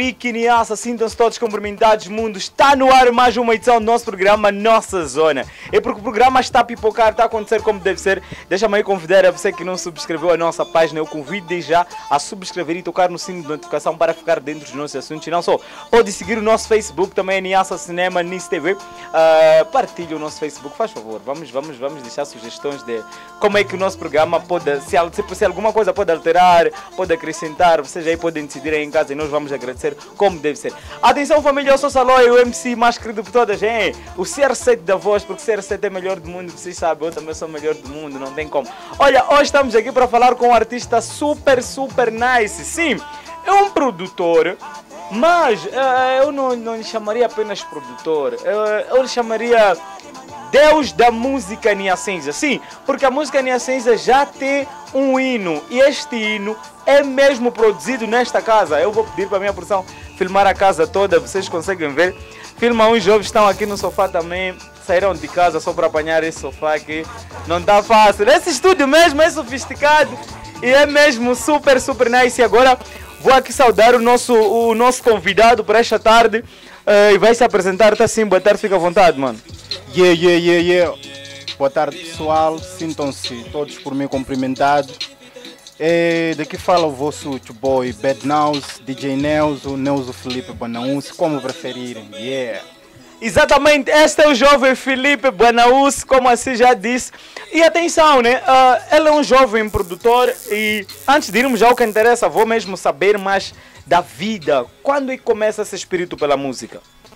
Moçambique, Niassa, sintam-se todos cumprimentados, mundo. Está no ar mais uma edição do nosso programa Nossa Zona. É porque o programa está a pipocar, está a acontecer como deve ser. Deixa-me aí convidar a você que não subscreveu a nossa página, eu convido desde já a subscrever e tocar no sino de notificação para ficar dentro dos nossos assuntos. E não só, pode seguir o nosso Facebook, também é Niassa Cinema, NIS TV. Partilhe o nosso Facebook, faz favor. Vamos deixar sugestões de como é que o nosso programa pode, se alguma coisa pode alterar, pode acrescentar, vocês aí podem decidir aí em casa e nós vamos agradecer como deve ser. Atenção família, eu sou Salói, o MC mais querido por todas, hein? O CR7 da voz, porque o CR7 é melhor do mundo, vocês sabem, eu também sou o melhor do mundo, não tem como. Olha, hoje estamos aqui para falar com um artista super nice, sim, é um produtor, mas eu não lhe chamaria apenas produtor, eu lhe chamaria Deus da música niassense, sim, porque a música niassense já tem um hino e este hino é mesmo produzido nesta casa. Eu vou pedir para a minha produção filmar a casa toda, vocês conseguem ver. Filma, uns jovens estão aqui no sofá também, saíram de casa só para apanhar esse sofá aqui. Não está fácil, esse estúdio mesmo é sofisticado e é mesmo super nice. E agora vou aqui saudar o nosso convidado para esta tarde e vai se apresentar, tá sim, boa tarde, fica à vontade, mano. Yeah. Boa tarde pessoal, sintam-se todos por mim cumprimentados. Daqui fala o vosso boy Bad Naus, DJ Neuso, Neuso Felipe Banaús, como preferirem. Yeah. Exatamente, este é o jovem Felipe Banaús, como assim já disse. E atenção, né? Ele é um jovem produtor e antes de irmos ao que interessa, vou mesmo saber mais da vida. Quando é que começa esse espírito pela música?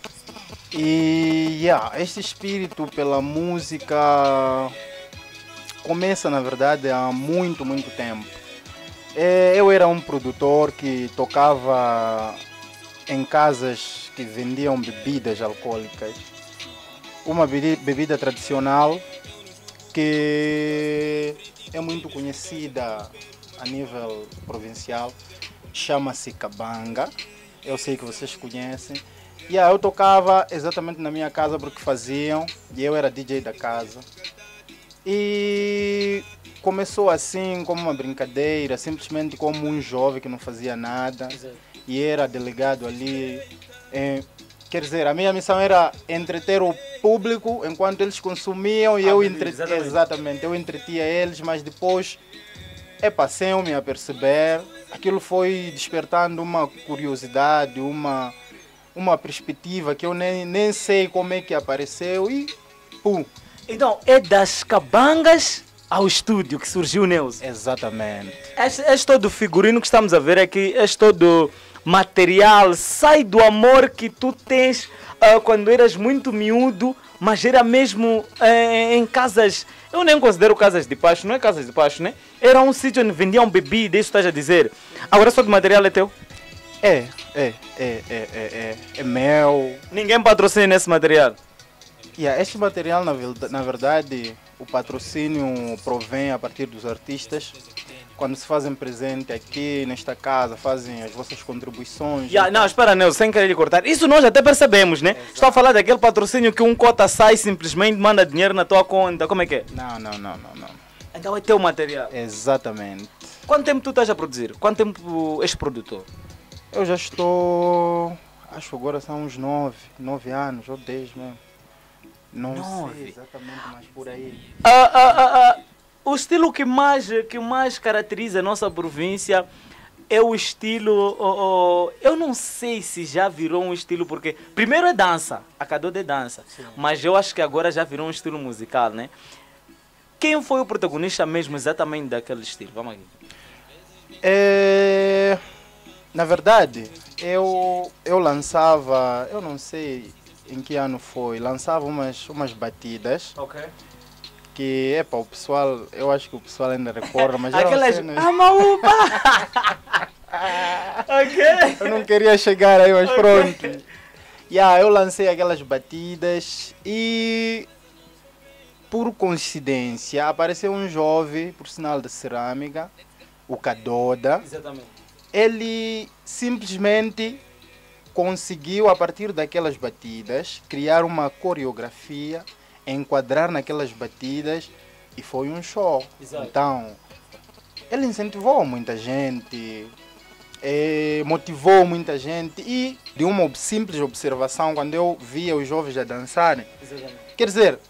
E este espírito pela música começa na verdade há muito tempo. Eu era um produtor que tocava em casas que vendiam bebidas alcoólicas. Uma bebida tradicional que é muito conhecida a nível provincial, chama-se cabanga. Eu sei que vocês conhecem. Eu tocava exatamente na minha casa porque faziam e eu era DJ da casa. E começou assim como uma brincadeira, simplesmente como um jovem que não fazia nada. Exato. E era delegado ali. Quer dizer, a minha missão era entreter o público enquanto eles consumiam e eu exatamente, eu entretia eles, mas depois passei-me a perceber, aquilo foi despertando uma curiosidade, uma perspectiva que eu nem sei como é que apareceu e pum. Então, é das cabangas ao estúdio que surgiu o Neuso. Exatamente. Este todo figurino que estamos a ver aqui, este todo material, sai do amor que tu tens quando eras muito miúdo, mas era mesmo em casas, eu nem considero casas de pasto, não é casas de pasto, né? Era um sítio onde vendiam bebida, isso estás a dizer. Agora só de material é teu? É meu. Ninguém patrocina nesse material? Este material, na verdade, o patrocínio provém a partir dos artistas. Quando se fazem presente aqui nesta casa, fazem as vossas contribuições. Não, espera, Neuso, sem querer lhe cortar. Isso nós até percebemos, né? Exato. Estou a falar daquele patrocínio que um cota sai simplesmente manda dinheiro na tua conta. Como é que é? Não. Então é teu material? Exatamente. Quanto tempo tu estás a produzir? Quanto tempo és produtor? Eu já estou, acho que agora são uns 9 anos ou 10 mesmo. Não sei exatamente, mas por aí. O estilo que mais caracteriza a nossa província é o estilo... eu não sei se já virou um estilo, porque primeiro é dança, a Cadô de dança, sim, mas eu acho que agora já virou um estilo musical, né? Quem foi o protagonista mesmo exatamente daquele estilo? Vamos aqui. Na verdade, eu lançava, eu não sei em que ano foi, lançava umas batidas. Ok. Que, o pessoal, eu acho que o pessoal ainda recorda, mas aquelas... Amaúba! Ok. Eu não queria chegar aí, mas pronto. Eu lancei aquelas batidas e, por coincidência, apareceu um jovem, por sinal de cerâmica, o Cadoda. Exatamente. Ele simplesmente conseguiu, a partir daquelas batidas, criar uma coreografia, enquadrar naquelas batidas e foi um show. Exato. Então, ele incentivou muita gente motivou muita gente e de uma simples observação, quando eu via os jovens a dançarem, quer dizer,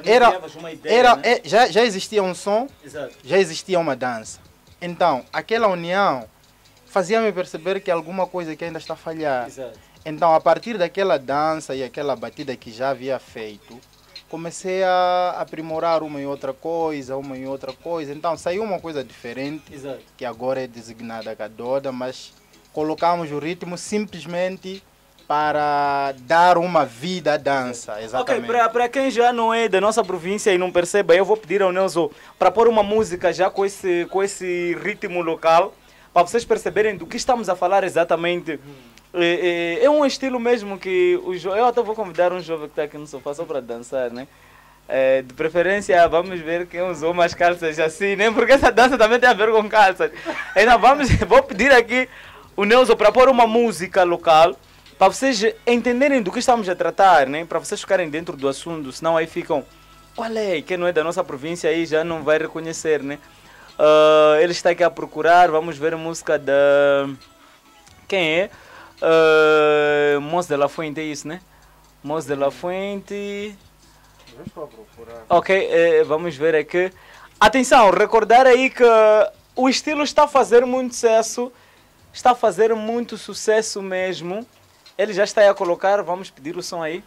já existia um som, já existia uma dança. Então, aquela união fazia-me perceber que alguma coisa que ainda está a falhar. Então, a partir daquela dança e aquela batida que já havia feito, comecei a aprimorar uma e outra coisa. Então, saiu uma coisa diferente, que agora é designada Cadoda, mas colocamos o ritmo simplesmente para dar uma vida à dança, exatamente. Ok, para quem já não é da nossa província e não percebe, eu vou pedir ao Nelson para pôr uma música já com esse ritmo local, para vocês perceberem do que estamos a falar exatamente. É um estilo mesmo que eu até vou convidar um jovem que está aqui no sofá só para dançar, né? De preferência, vamos ver quem usou umas calças assim, né? Porque essa dança também tem a ver com calças. Então vou pedir aqui o Nelson para pôr uma música local, para vocês entenderem do que estamos a tratar, né? Para vocês ficarem dentro do assunto, senão aí ficam, qual é? Quem não é da nossa província aí já não vai reconhecer, né? Ele está aqui a procurar, vamos ver a música da... Quem é? Moço de la Fuente, é isso, né? Moço de la Fuente... Eu estou a procurar. Ok, vamos ver aqui. Atenção, recordar aí que o estilo está a fazer muito sucesso. Está a fazer muito sucesso mesmo. Ele já está aí a colocar, vamos pedir o som aí.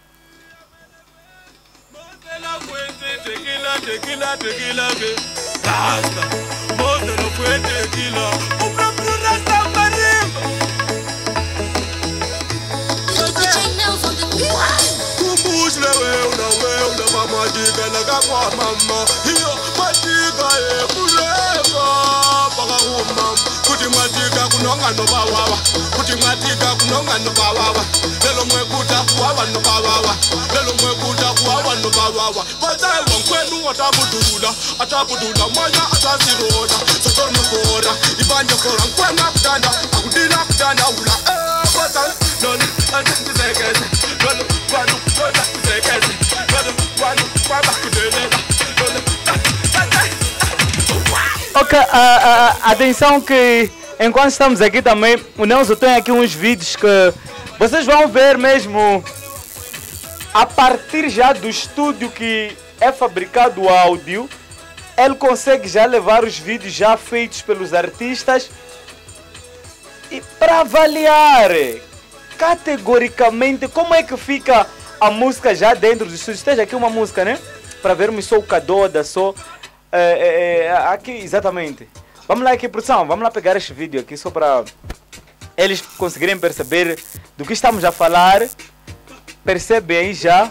Ok, atenção que enquanto estamos aqui também, o Nelson tem aqui uns vídeos que vocês vão ver mesmo a partir já do estúdio que é fabricado o áudio. Ele consegue já levar os vídeos já feitos pelos artistas e para avaliar categoricamente como é que fica a música já dentro do estúdio. Esteja aqui uma música, né? Para vermos só o Cadoda, só... aqui, exatamente. Vamos lá aqui, produção, vamos lá pegar este vídeo aqui só para eles conseguirem perceber do que estamos a falar. Percebem aí já.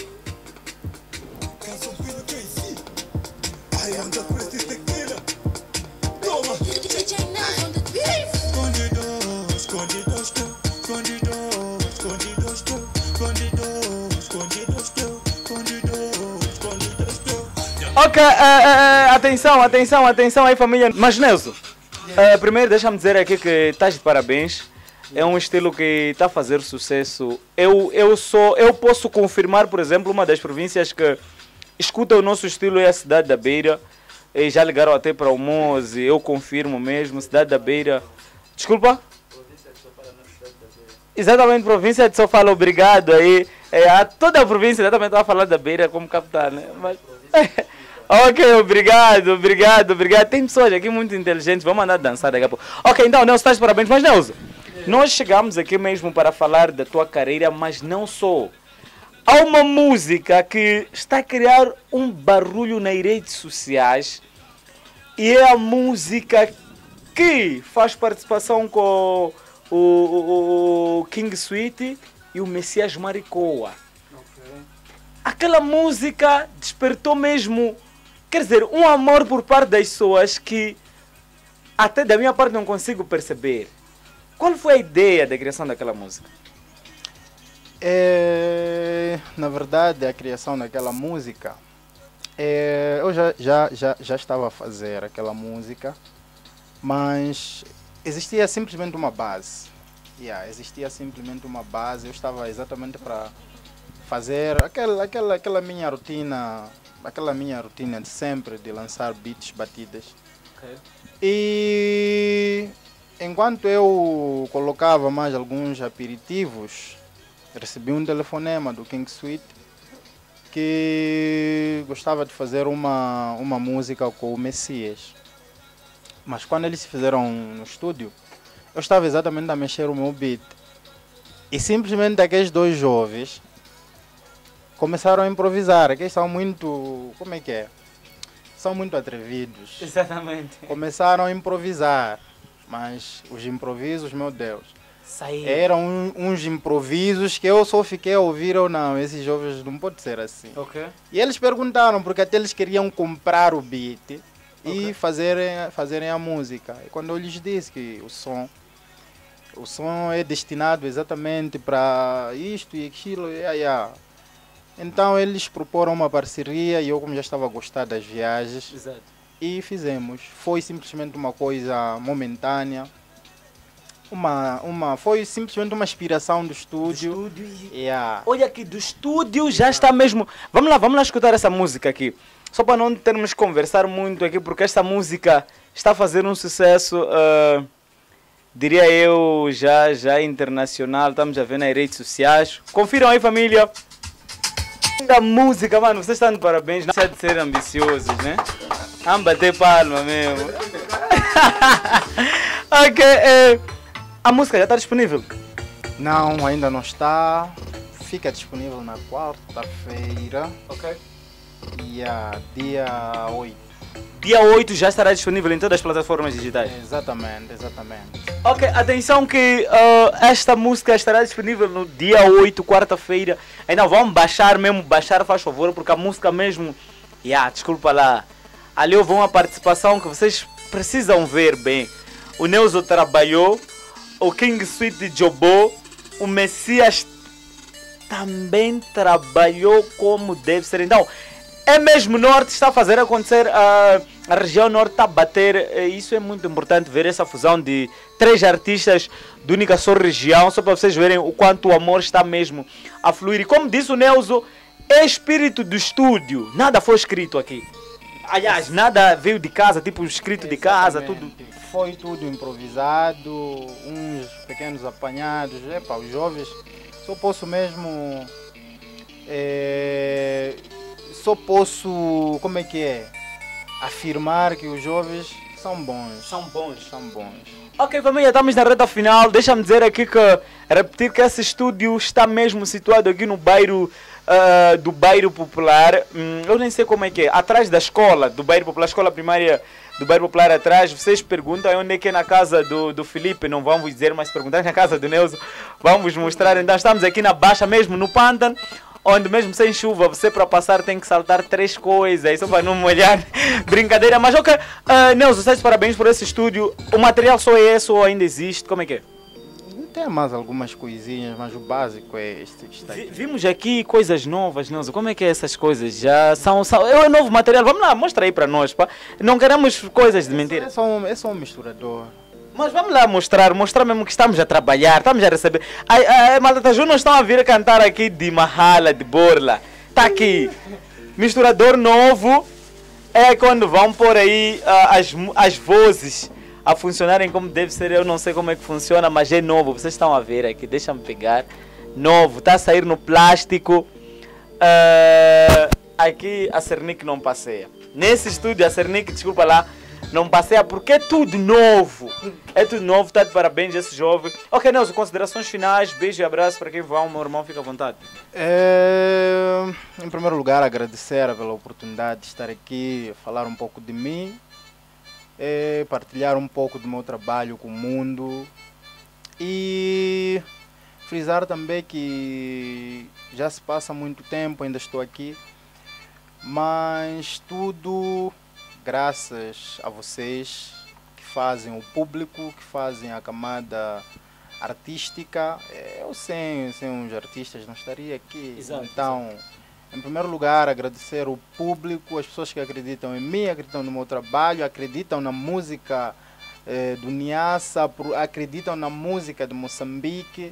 Ok, atenção aí, família. Mas Nelson, primeiro deixa-me dizer aqui que estás de parabéns. É um estilo que está a fazer sucesso. Eu posso confirmar, por exemplo, uma das províncias que escuta o nosso estilo é a cidade da Beira. E já ligaram até para o Moze, eu confirmo mesmo, cidade da Beira. Desculpa? Exatamente, província de Sofala, obrigado aí. Toda a província exatamente está a falar da Beira como capital, né? Mas... Ok, obrigado. Tem pessoas aqui muito inteligentes, vamos andar a dançar daqui a pouco. Ok, então, Nelson, estás de parabéns. Mas, Nelson, nós chegamos aqui mesmo para falar da tua carreira, mas não só. Há uma música que está a criar um barulho nas redes sociais e é a música que faz participação com o King Sweet e o Messias Maricoa. Aquela música despertou mesmo, quer dizer, um amor por parte das pessoas que até da minha parte não consigo perceber. Qual foi a ideia da criação daquela música? Na verdade, a criação daquela música, eu já estava a fazer aquela música, mas existia simplesmente uma base. Existia simplesmente uma base, eu estava exatamente para fazer aquela minha rotina de sempre, de lançar beats, batidas. Okay. E enquanto eu colocava mais alguns aperitivos, recebi um telefonema do King Sweet que gostava de fazer uma música com o Messias. Mas quando eles se fizeram no estúdio, eu estava exatamente a mexer o meu beat. E simplesmente aqueles dois jovens começaram a improvisar. Aqueles são muito... como é que é? São muito atrevidos. Exatamente. Começaram a improvisar. Mas os improvisos, meu Deus, Saí. eram uns improvisos que eu só fiquei a ouvir ou não. Esses jovens não pode ser assim. Ok. E eles perguntaram, porque até eles queriam comprar o beat e fazerem a música. E quando eu lhes disse que o som é destinado exatamente para isto e aquilo, então eles proporam uma parceria e eu, como já estava a gostar das viagens, Exato. e fizemos. Foi simplesmente uma coisa momentânea. Foi simplesmente uma inspiração do estúdio. Olha aqui, do estúdio já está mesmo... Vamos lá escutar essa música aqui. Só para não termos que conversar muito aqui, porque esta música está a fazer um sucesso, diria eu, já internacional. Estamos a ver nas redes sociais. Confiram aí, família. Da música, mano, vocês estão de parabéns. Não deixa de ser ambiciosos, né? Vamos bater palma mesmo. Ok, a música já está disponível? Não, ainda não está. Fica disponível na quarta-feira. Ok. Dia 8. Dia 8 já estará disponível em todas as plataformas digitais. Exatamente. Ok, atenção que esta música estará disponível no dia 8, quarta-feira. Ainda vamos baixar, faz favor, porque a música mesmo... desculpa lá. Ali houve uma participação que vocês precisam ver bem. O Neuzo trabalhou, o King Sweet jogou, o Messias também trabalhou como deve ser. Então, é mesmo Norte, está a fazer acontecer, a região Norte está a bater. Isso é muito importante, ver essa fusão de 3 artistas de única só região, só para vocês verem o quanto o amor está mesmo a fluir. E como disse o Neuzo, é espírito do estúdio, nada foi escrito aqui. Aliás, nada veio de casa, tipo escrito de casa, tudo. Foi tudo improvisado, uns pequenos apanhados. Os jovens, só posso mesmo... como é que é? Afirmar que os jovens são bons. São bons. Ok, família, estamos na reta final. Deixa-me dizer aqui repetir que esse estúdio está mesmo situado aqui no bairro do Bairro Popular. Eu nem sei como é que é. Atrás da escola do Bairro Popular, escola primária do Bairro Popular atrás. Vocês perguntam onde é que é, na casa do Felipe. Não vamos dizer, mas perguntar na casa do Neuzo. Vamos mostrar. Então estamos aqui na Baixa mesmo, no pântano. Onde mesmo sem chuva, você para passar tem que saltar 3 coisas, só para não molhar. Brincadeira, mas ok. Neuzo, vocês parabéns por esse estúdio. O material só é esse ou ainda existe? Como é que é? Tem mais algumas coisinhas, mas o básico é este que está aqui. Vimos aqui coisas novas, Neuzo. Como é que é essas coisas? Já são é novo material. Vamos lá, mostra aí para nós, pá. Não queremos coisas de mentira. É só um misturador. Mas vamos lá mostrar mesmo que estamos a trabalhar, estamos a receber. Malta, não estão a vir a cantar aqui de Mahala, de Borla. Está aqui. Misturador novo. É quando vão pôr aí as vozes a funcionarem como deve ser. Eu não sei como é que funciona, mas é novo. Vocês estão a ver aqui, deixa-me pegar. Novo, está a sair no plástico. Aqui a Cernic não passeia. Nesse estúdio a Cernic, desculpa lá, não passeia porque é tudo novo. É tudo novo, está de parabéns esse jovem. Ok, Neuzo, considerações finais, beijo e abraço para quem vai, meu irmão, fica à vontade. Em primeiro lugar, agradecer pela oportunidade de estar aqui, falar um pouco de mim, partilhar um pouco do meu trabalho com o mundo e frisar também que já se passa muito tempo, ainda estou aqui, mas tudo graças a vocês que fazem o público, que fazem a camada artística. Eu sem os artistas não estaria aqui. Exato, então, em primeiro lugar, agradecer o público, as pessoas que acreditam em mim, acreditam no meu trabalho, acreditam na música do Niassa, acreditam na música de Moçambique.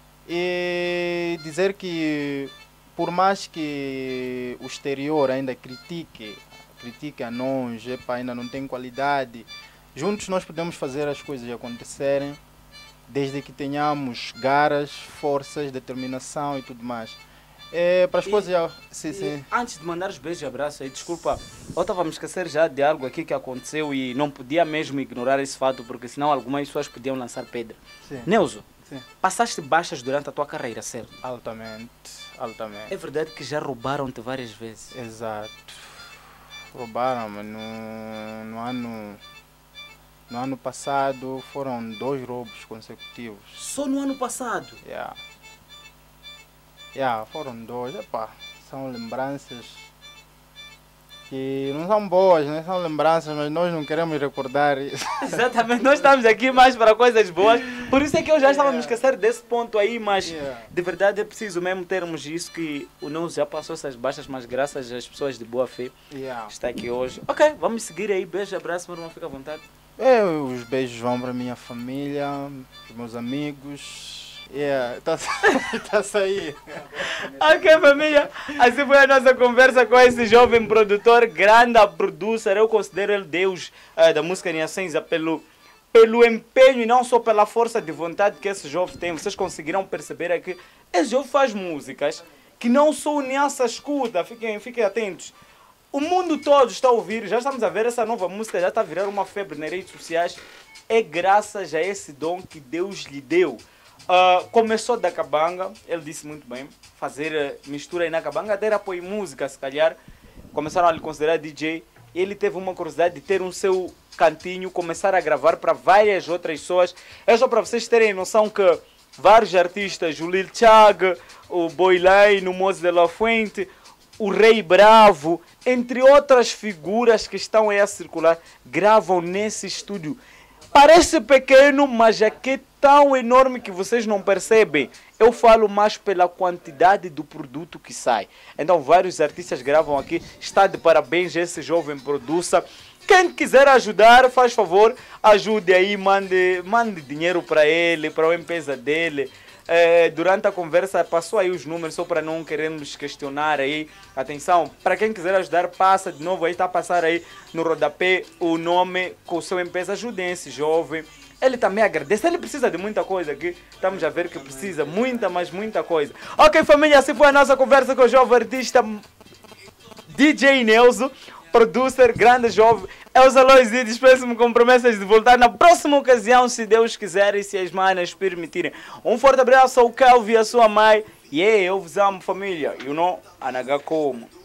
E dizer que, por mais que o exterior ainda critique a nós, ainda não tem qualidade, juntos nós podemos fazer as coisas acontecerem, desde que tenhamos garras, forças, determinação e tudo mais. Para as coisas... Sim. Antes de mandar os beijos e abraços aí, desculpa, eu estava a me esquecer já de algo aqui que aconteceu e não podia mesmo ignorar esse fato, porque senão algumas pessoas podiam lançar pedra. Sim. Neuzo, Sim. passaste baixas durante a tua carreira, certo? Altamente. É verdade que já roubaram-te várias vezes. Exato. Roubaram-me no ano passado, foram 2 roubos consecutivos. Só no ano passado? Foram 2. São lembranças que não são boas, né? São lembranças, mas nós não queremos recordar isso. Exatamente, nós estamos aqui mais para coisas boas. Por isso é que eu já estava a me esquecer desse ponto aí, mas de verdade é preciso mesmo termos isso, que o Neuzo já passou essas baixas, mas graças às pessoas de boa fé está aqui hoje. Ok, vamos seguir aí. Beijo, abraço, meu irmão, fica à vontade. Os beijos vão para a minha família, para os meus amigos. Tá sair. Ok, família, assim foi a nossa conversa com esse jovem produtor, grande producer. Eu considero ele Deus da música Niassenza pelo empenho e não só pela força de vontade que esse jovem tem. Vocês conseguirão perceber é que esse jovem faz músicas que não só o Niassa escuta, fiquem atentos. O mundo todo está a ouvir, já estamos a ver essa nova música, já está a virar uma febre nas redes sociais. É graças a esse dom que Deus lhe deu. Começou da cabanga, ele disse muito bem, fazer mistura aí na cabanga, até apoio música, se calhar. Começaram a lhe considerar DJ. Ele teve uma curiosidade de ter um seu cantinho, começar a gravar para várias outras pessoas. É só para vocês terem noção que vários artistas, o Lil Chag, o Boylane, o Moze de la Fuente, o Rei Bravo, entre outras figuras que estão aí a circular, gravam nesse estúdio. Parece pequeno, mas aqui é tão enorme que vocês não percebem. Eu falo mais pela quantidade do produto que sai. Então vários artistas gravam aqui. Está de parabéns esse jovem producer. Quem quiser ajudar, faz favor, ajude aí, mande dinheiro para ele, para a empresa dele. Durante a conversa passou aí os números, só para não querermos questionar aí. Atenção, para quem quiser ajudar, passa de novo aí, está a passar aí no rodapé o nome com o seu empresa. Ajudem esse jovem. Ele também agradece, ele precisa de muita coisa aqui. Estamos a ver que precisa muita coisa. Ok, família, assim foi a nossa conversa com o jovem artista DJ Neuzo, producer, grande jovem. Eu sou Lois e despeço-me com promessas de voltar na próxima ocasião, se Deus quiser e se as manas permitirem. Um forte abraço ao Kelvin e à sua mãe. E eu vos amo, família. You know, Anagakomo.